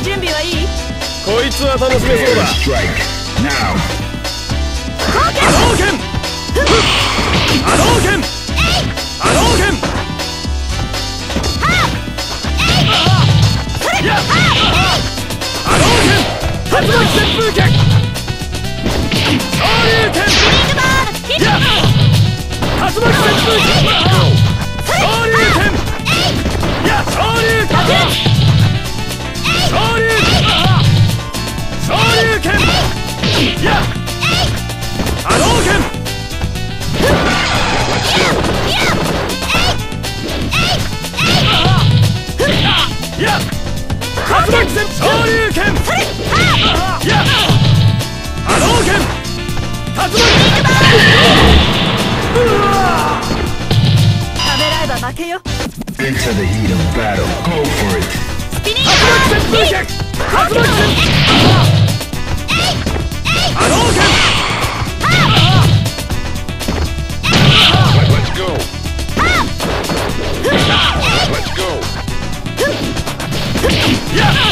準備はいい？ こいつは楽しめそうだ。波動拳波動拳波動拳波動拳竜巻旋風拳昇竜拳竜巻旋風拳昇竜拳昇竜拳昇竜昇竜拳波動拳竜巻旋昇竜拳波動拳竜巻ためらえば負けよ。 Into the heat of battle, go for it. スピニング竜巻旋風拳竜巻旋波動拳 Let's go. Let's go. Yeah!